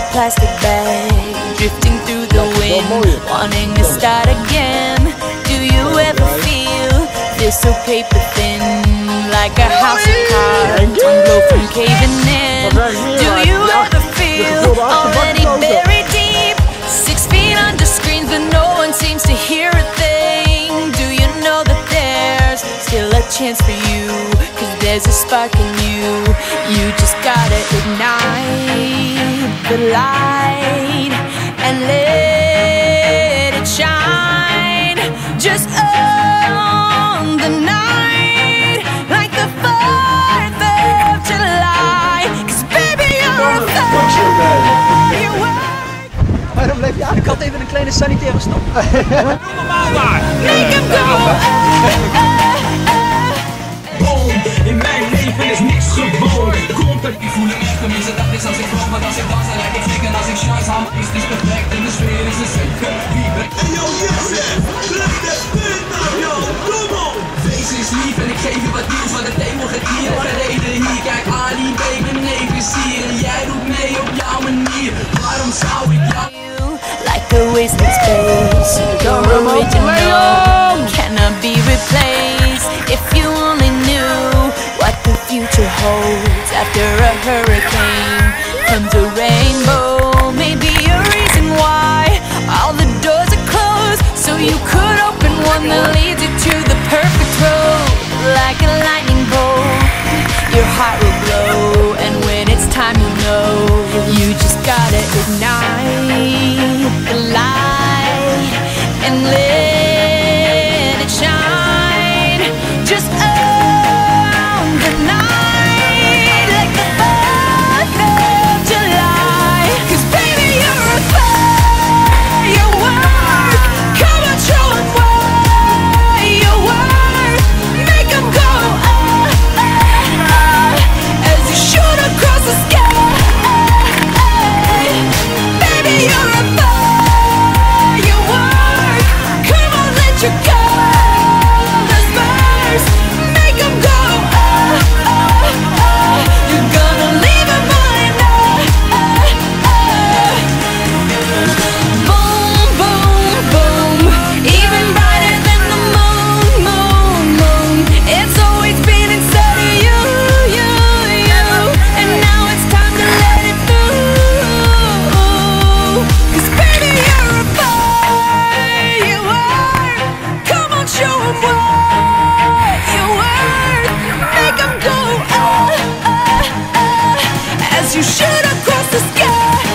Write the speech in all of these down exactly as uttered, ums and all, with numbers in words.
plastic bag, drifting through the wind, wanting to start again. Do you ever feel this so paper thin, like a house of cards, one blow from caving in? Do you ever feel already buried deep, six feet under screens but no one seems to hear a thing? Do you know that there's still a chance for you, cause there's a spark in you? You just gotta ignite the light and let it shine. Just own the night like the fourth of July. Cause baby you're a firework. Waarom bleef je aan? Ik had even een kleine sanitaire stop. Normaal maar! Make him go Boom, in mijn leven is niks gewoon. Competitief voel ik echt tenminste dat is als ik vlog. Want als ik dans dan lijkt het flikken. Als ik chance haal is het perfect en de sfeer is een zeker. Hey yo Jesse, leg de punt naar jou, kom op! Wees eens lief en ik geef je wat nieuws, want het thema gaat hier gereden hier. Kijk Ali, baby, neef is hier en jij doet mee op jouw manier. Waarom zou ik jou... like a wasted space, your original cannot be replaced. If you only knew what the future holds, after a hurricane comes a rainbow. Maybe a reason why all the doors are closed, so you could open one that leads you to the perfect road. Like a lightning bolt, your heart will glow, and when it's time you know, you just gotta ignite the light and let it shine. Just own the night like the fourth of July. Cause baby you're a firework. Come on, show 'em what you worth. Make 'em go oh, oh, oh, as you shoot across the sky. Baby you're a firework. Come on, let your colors burst. Make 'em go oh, oh, oh. You're gonna leave 'em behind oh, oh, oh. Boom, boom, boom. Even brighter than the moon, moon, moon. It's always been inside of you, you, you. And now it's time to let it through. Cause baby you're a firework. Come on, show 'em what you're worth. Make 'em go oh, oh, oh, as you shoot across the sky.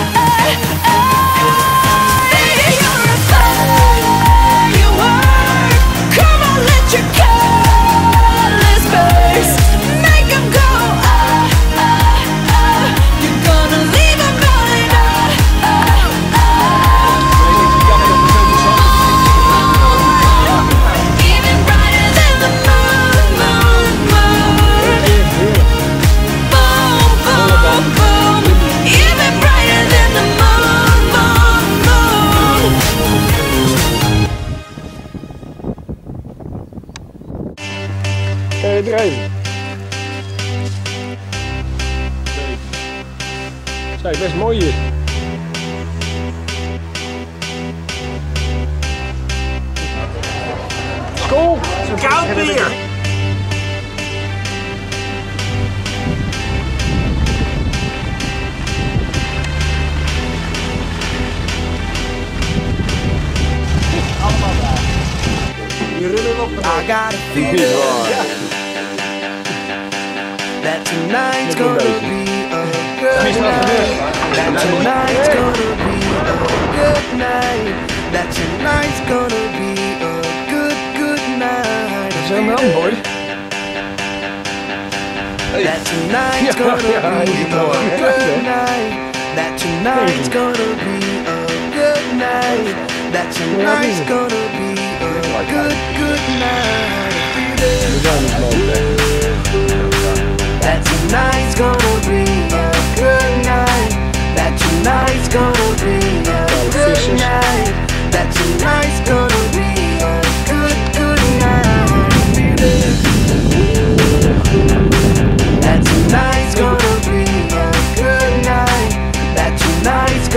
Baby you're a firework. Come on, let your colors burst. Make 'em go oh, oh, oh. You're gonna leave 'em behind oh, oh, oh. Even brighter than the moon, moon, moon. Boom, boom, boom. Even brighter than the moon, moon, moon. Kan je drijven? Zij, best mooi hier. Cool! Koud weer! I got a feeling that tonight's gonna be a good night. That tonight's gonna be a good night. That tonight's gonna be a good, good night. Zijn we aan, boy? That tonight's gonna be a good night. That tonight's gonna be a good night. That tonight's gonna be a good, good night. That tonight's gonna be a good night. That tonight's gonna be a good night. That tonight's gonna be a good, good night. That tonight's gonna be a good night. That tonight's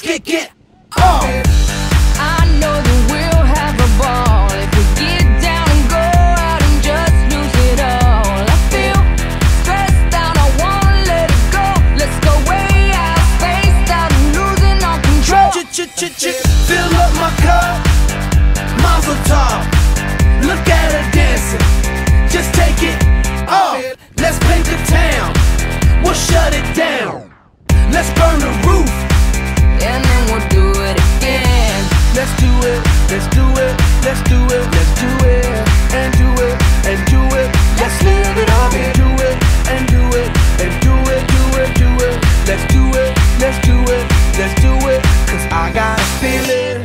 get, get, oh. I know that we'll have a ball if we get down and go out and just lose it all. I feel stressed out, I wanna let it go. Let's go way out, spaced out, and losing all control. Ch-ch-ch-ch, fill up my cup, Mazel tov. Look at her dancing, just take it off. Let's paint the town, we'll shut it down. Let's burn the roof, And then we'll do it again. let's do it, let's do it, let's do it, let's do it, and do it, and do it. Let's live it up and do it, and do it, and do it, do it, do it. Let's do it, let's do it, let's do it. Cause I got a feeling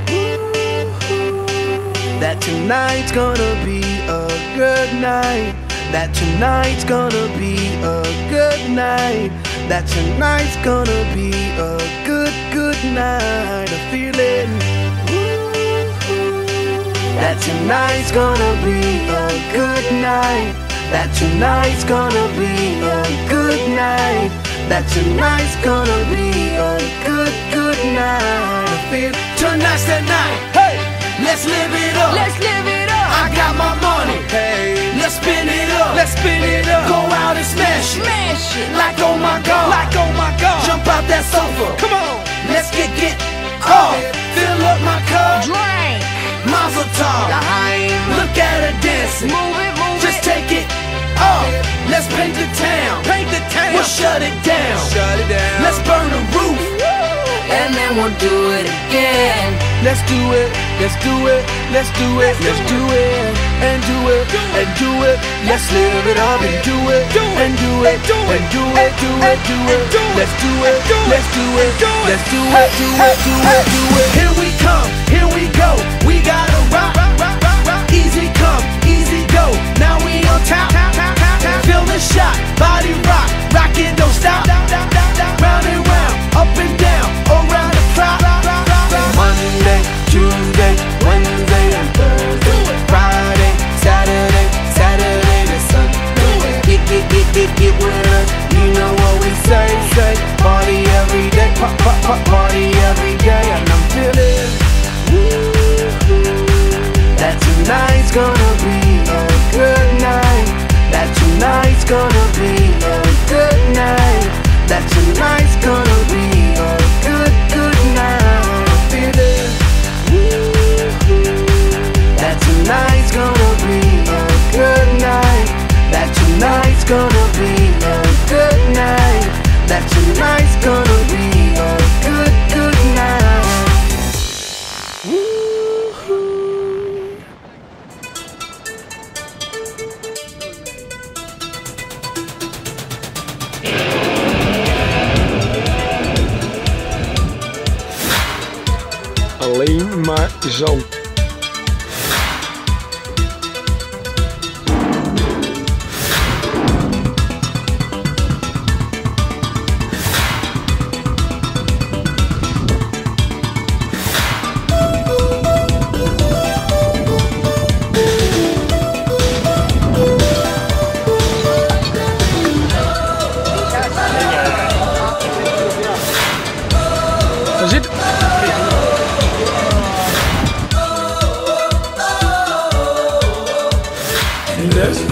that tonight's gonna be a good night. That tonight's gonna be a good night. That tonight's gonna be a good, good night. A feeling that tonight's gonna be a good night. That tonight's gonna be a good night. That tonight's gonna be a good, good night. I feel tonight's the night. Hey, let's live it up. Let's live it up. I got my money. Hey, let's spin it up. Let's spin it up. Go out and smash it. Smash it. Like oh my god. Like oh my god. Jump out that sofa. Come on. Let's get get off. Fill up my cup. Drink. Mazel tov. Look at her dancing. Move it, move Just it. take it off. Let's paint the town. Paint the town. We'll shut it down. Shut it down. Let's burn the roof. And then we'll do it again. Let's do it, let's do it, let's do it, let's do it, and do it, and do it. Let's live it up and do it, and do it, and do it, do it, do it. Let's do it, let's do it, let's do it, do it, do it, do it. Here we come, here we go. We gotta rock, rock, rock, rock. Easy come, easy go. Now we on top, feel the shot, body rock, rock it, don't stop. Round and round, up and down, around the clock. Monday, Tuesday, Wednesday, and Thursday, Friday, Saturday, Saturday to Sunday. Get, get, get, get, get with us. You know what we say, say. Party every day, pop, pop, pop, party every day. And I'm feeling that tonight's gonna be a good night. That tonight's gonna be a good night. That tonight's gonna be a good, good night. Feeling that tonight's gonna be a good night. That tonight's gonna be a good night. That tonight's gonna be a good, good night. Alleen maar zo. Daar zit... Yes.